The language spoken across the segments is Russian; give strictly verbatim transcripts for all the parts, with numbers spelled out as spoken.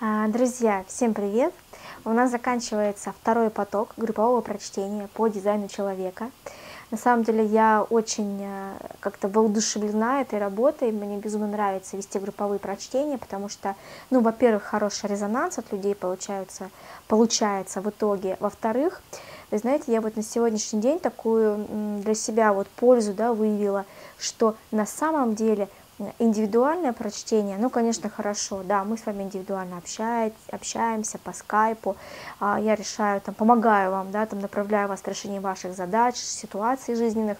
А, Друзья, всем привет! У нас заканчивается второй поток группового прочтения по дизайну человека. На самом деле я очень э, как-то воодушевлена этой работой, мне безумно нравится вести групповые прочтения, потому что, ну, во-первых, хороший резонанс от людей получается, получается в итоге, во-вторых, вы знаете, я вот на сегодняшний день такую м, для себя вот пользу, да, выявила, что на самом деле индивидуальное прочтение, ну, конечно, хорошо, да, мы с вами индивидуально общаемся, общаемся по скайпу, а, я решаю, там, помогаю вам, да, там, направляю вас в решении ваших задач, ситуаций жизненных.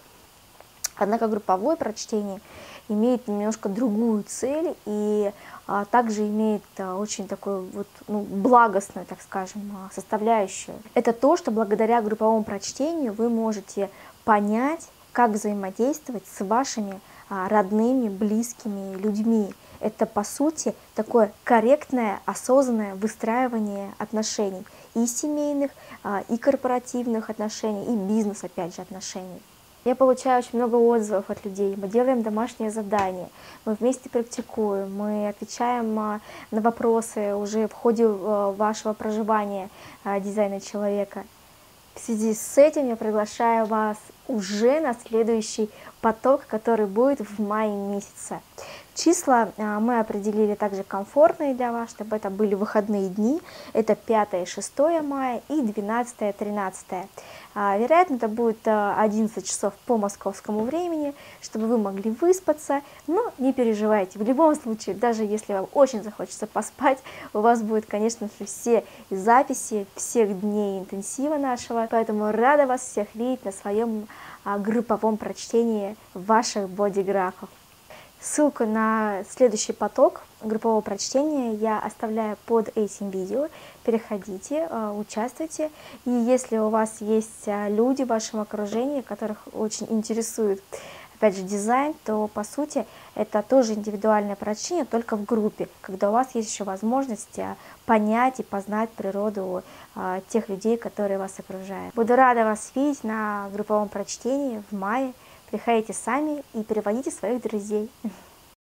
Однако групповое прочтение имеет немножко другую цель и а, также имеет а, очень такую вот, ну, благостную, так скажем, а, составляющую. Это то, что благодаря групповому прочтению вы можете понять, как взаимодействовать с вашими а, родными, близкими людьми. Это, по сути, такое корректное, осознанное выстраивание отношений и семейных, а, и корпоративных отношений, и бизнес, опять же, отношений. Я получаю очень много отзывов от людей, мы делаем домашние задания, мы вместе практикуем, мы отвечаем а, на вопросы уже в ходе а, вашего проживания а, дизайна человека. В связи с этим я приглашаю вас уже на следующий поток, который будет в мае месяце. Числа мы определили также комфортные для вас, чтобы это были выходные дни. Это пятое и шестое мая и двенадцатое и тринадцатое. Вероятно, это будет одиннадцать часов по московскому времени, чтобы вы могли выспаться. Но не переживайте, в любом случае, даже если вам очень захочется поспать, у вас будет, конечно же, все записи всех дней интенсива нашего. Поэтому рада вас всех видеть на своем групповом прочтении ваших бодиграфов. Ссылку на следующий поток группового прочтения я оставляю под этим видео. Переходите, участвуйте. И если у вас есть люди в вашем окружении, которых очень интересует, опять же, дизайн, то, по сути, это тоже индивидуальное прочтение, только в группе, когда у вас есть еще возможность понять и познать природу тех людей, которые вас окружают. Буду рада вас видеть на групповом прочтении в мае. Приходите сами и переводите своих друзей.